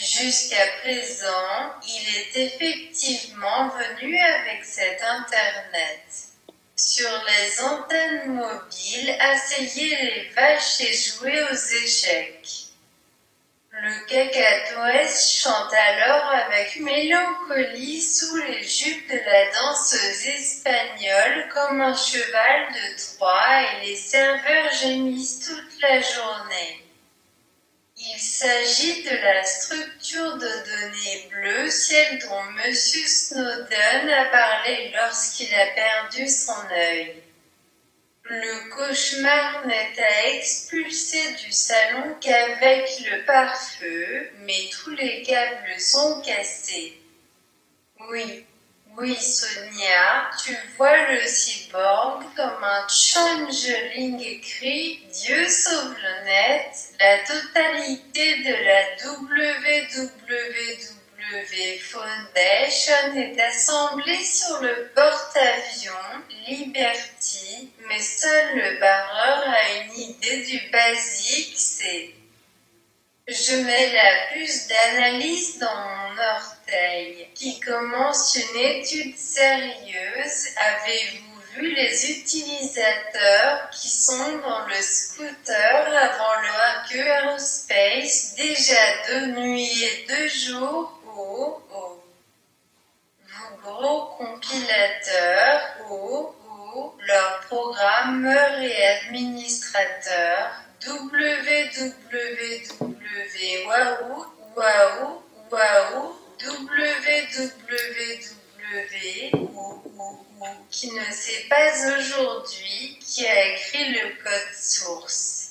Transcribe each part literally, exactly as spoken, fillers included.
Jusqu'à présent, il est effectivement venu avec cet Internet. Sur les antennes mobiles, asseyer les vaches et jouer aux échecs. Le cacatoès chante alors avec mélancolie sous les jupes de la danseuse espagnole comme un cheval de Troie et les serveurs gémissent toute la journée. Il s'agit de la structure de données bleues, celle dont Monsieur Snowden a parlé lorsqu'il a perdu son œil. Le cauchemar n'est à expulser du salon qu'avec le pare-feu, mais tous les câbles sont cassés. Oui, oui Sonia, tu vois le cyborg comme un changeling crie « Dieu sauve le net », la totalité de la W W W Foundation est assemblée sur le porte-avions Liberty, mais seul le barreur a une idée du basique, c'est je mets la puce d'analyse dans mon orteil, qui commence une étude sérieuse. Avez-vous vu les utilisateurs qui sont dans le scooter avant le hackerspace, déjà deux nuits et deux jours? Oh, oh. Vous gros compilateurs, oh, oh, leurs programmeurs et administrateurs, W W W, waouh, waouh, waouh, W W W, ou, ou, ou, qui ne sait pas aujourd'hui qui a écrit le code source.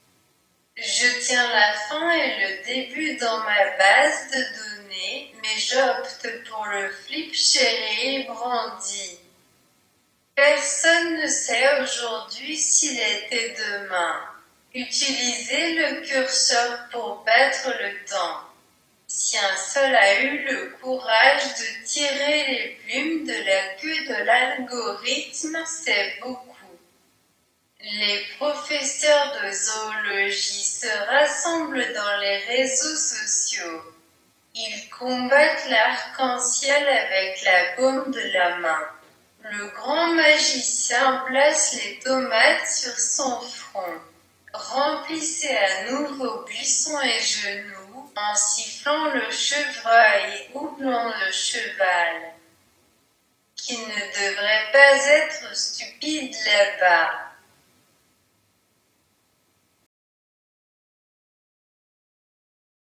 Je tiens la fin et le début dans ma base de données, mais j'opte pour le flip cherry brandy. Personne ne sait aujourd'hui s'il était demain. Utilisez le curseur pour battre le temps. Si un seul a eu le courage de tirer les plumes de la queue de l'algorithme, c'est beaucoup. Les professeurs de zoologie se rassemblent dans les réseaux sociaux. Ils combattent l'arc-en-ciel avec la paume de la main. Le grand magicien place les tomates sur son front. Remplissez à nouveau vos buissons et genoux, en sifflant le chevreuil et houblant le cheval, qui ne devrait pas être stupide là-bas.